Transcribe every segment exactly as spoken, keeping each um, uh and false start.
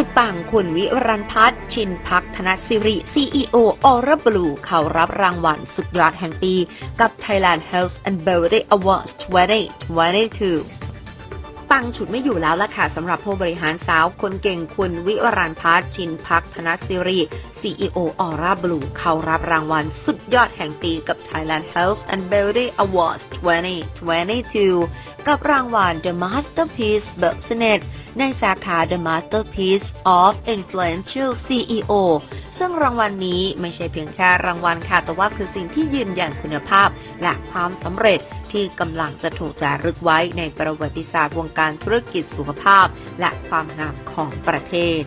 สุดปังคุณวิรันพัฒน์ชินพักธนสิริ ซี อี โอ Aura Blue เขารับรางวัลสุดยอดแห่งปีกับ Thailand Health and Beauty Awards ยี่สิบยี่สิบสองปังฉุดไม่อยู่แล้วล่ะค่ะสำหรับผู้บริหารสาวคนเก่งคุณวิรันพัฒน์ชินพักธนสิริ ซี อี โอ Aura Blue เขารับรางวัลสุดยอดแห่งปีกับ Thailand Health and Beauty Awards ยี่สิบยี่สิบสองกับรางวัล The Masterpiece Business ในสาขา The Masterpiece of Influential ซี อี โอ ซึ่งรางวัลนี้ไม่ใช่เพียงแค่รางวัลค่ะแต่ว่าคือสิ่งที่ยืนยันคุณภาพและความสำเร็จที่กำลังจะถูกจารึกไว้ในประวัติศาสตร์วงการธุรกิจสุขภาพและความงามของประเทศ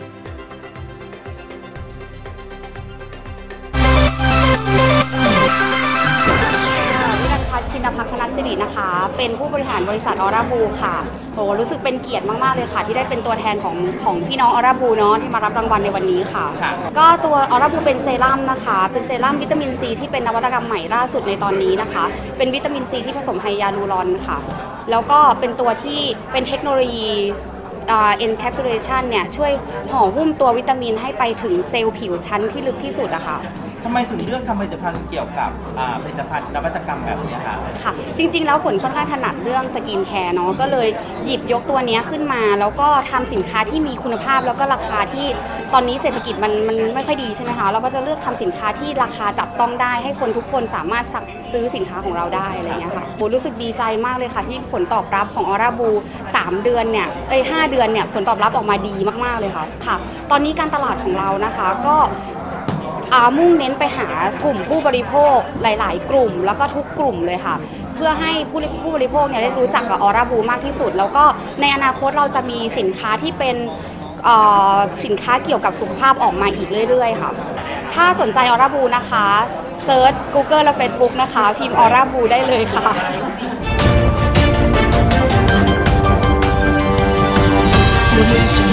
ชินภักธนสิรินะคะเป็นผู้บริหารบริษัทออร่าบูค่ะโหรู้สึกเป็นเกียรติมากๆเลยค่ะที่ได้เป็นตัวแทนของของพี่น้องออร่าบูเนาะที่มารับรางวัลในวันนี้ค่ะก็ตัวออร่าบูเป็นเซรั่มนะคะเป็นเซรั่มวิตามินซีที่เป็นนวัตกรรมใหม่ล่าสุดในตอนนี้นะคะเป็นวิตามินซีที่ผสมไฮยาลูรอนค่ะแล้วก็เป็นตัวที่เป็นเทคโนโลยีencapsulation เนี่ยช่วยห่อหุ้มตัววิตามินให้ไปถึงเซลล์ผิวชั้นที่ลึกที่สุดอะค่ะทำไมถึงเลือกทำผลิตภัณฑ์เกี่ยวกับผลิตภัณฑ์นวัตกรรมแบบนี้คะค่ะจริงๆแล้วฝนค่อนข้างถนัดเรื่องสกินแคร์เนาะก็เลยหยิบยกตัวนี้ขึ้นมาแล้วก็ทำสินค้าที่มีคุณภาพแล้วก็ราคาที่ตอนนี้เศรษฐกิจมันมันไม่ค่อยดีใช่ไหมคะเราก็จะเลือกทำสินค้าที่ราคาจับต้องได้ให้คนทุกคนสามารถซื้อสินค้าของเราได้อะไรเงี้ยค่ะโบรู้สึกดีใจมากเลยค่ะที่ผลตอบรับของออร่าบูสามเดือนเนี่ยเอ้ยห้าเดือนเนี่ยผลตอบรับออกมาดีมากๆเลยค่ะค่ะตอนนี้การตลาดของเรานะคะก็มุ่งเน้นไปหากลุ่มผู้บริโภคหลายๆกลุ่มแล้วก็ทุกกลุ่มเลยค่ะเพื่อให้ผู้ผู้บริโภคเนี่ยได้รู้จักกับออร่าบูมากที่สุดแล้วก็ในอนาคตเราจะมีสินค้าที่เป็นสินค้าเกี่ยวกับสุขภาพออกมาอีกเรื่อยๆค่ะถ้าสนใจออร่าบูนะคะเซิร์ช Google และ Facebook นะคะพิมพ์ออร่าบูได้เลยค่ะ